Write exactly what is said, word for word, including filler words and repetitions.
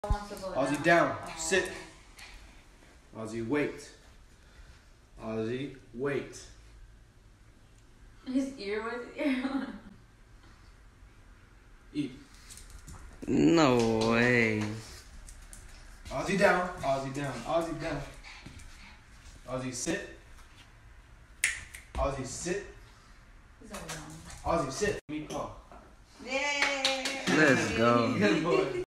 Ozzy down. Sit. Ozzy wait. Ozzy wait. His ear was ear. Eat. No way. Ozzy down. Ozzy down. Ozzy down. Ozzy sit. Ozzy sit. Ozzy sit. Me call. Yay! Let's go. Good boy.